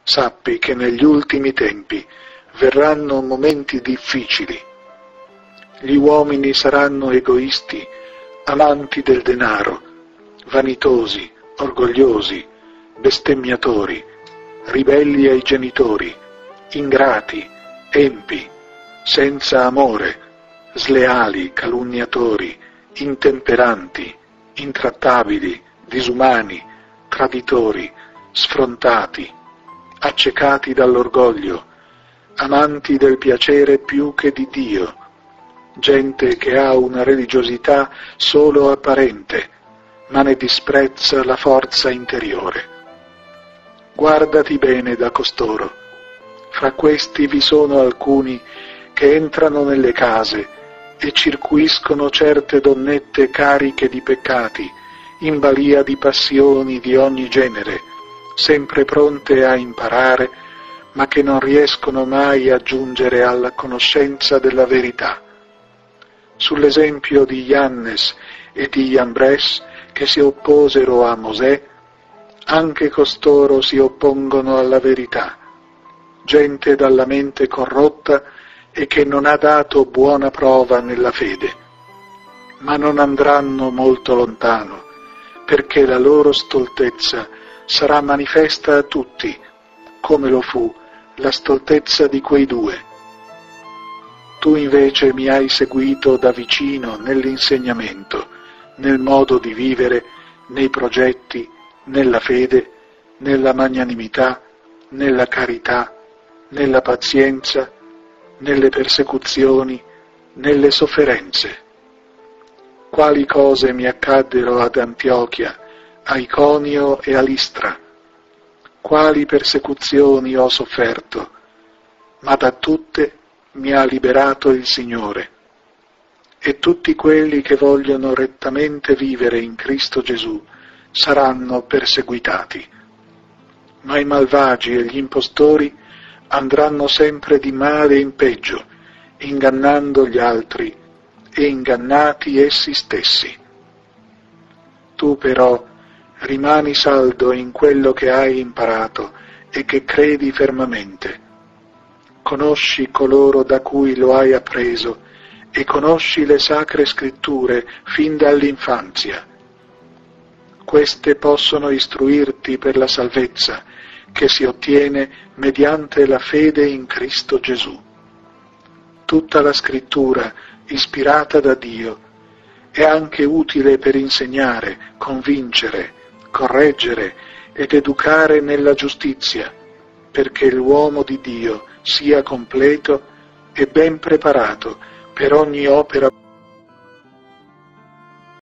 sappi che negli ultimi tempi verranno momenti difficili. Gli uomini saranno egoisti, amanti del denaro, vanitosi, orgogliosi, bestemmiatori, ribelli ai genitori, ingrati, empi, senza amore, sleali, calunniatori, intemperanti, intrattabili, disumani, traditori, sfrontati, accecati dall'orgoglio, amanti del piacere più che di Dio, gente che ha una religiosità solo apparente, ma ne disprezza la forza interiore. Guardati bene da costoro. Fra questi vi sono alcuni che entrano nelle case e circuiscono certe donnette cariche di peccati, in balia di passioni di ogni genere, sempre pronte a imparare, ma che non riescono mai a giungere alla conoscenza della verità. Sull'esempio di Jannes e di Jambres, che si opposero a Mosè, anche costoro si oppongono alla verità, gente dalla mente corrotta e che non ha dato buona prova nella fede. Ma non andranno molto lontano, perché la loro stoltezza sarà manifesta a tutti, come lo fu la stoltezza di quei due. Tu invece mi hai seguito da vicino nell'insegnamento, nel modo di vivere, nei progetti, nella fede, nella magnanimità, nella carità, nella pazienza, nelle persecuzioni, nelle sofferenze. Quali cose mi accaddero ad Antiochia, a Iconio e a Listra? Quali persecuzioni ho sofferto, ma da tutte mi ha liberato il Signore. E tutti quelli che vogliono rettamente vivere in Cristo Gesù saranno perseguitati. Ma i malvagi e gli impostori andranno sempre di male in peggio, ingannando gli altri e ingannati essi stessi. Tu però rimani saldo in quello che hai imparato e che credi fermamente. Conosci coloro da cui lo hai appreso e conosci le sacre scritture fin dall'infanzia. Queste possono istruirti per la salvezza che si ottiene mediante la fede in Cristo Gesù. Tutta la scrittura, ispirata da Dio, è anche utile per insegnare, convincere, correggere ed educare nella giustizia, perché l'uomo di Dio sia completo e ben preparato per ogni opera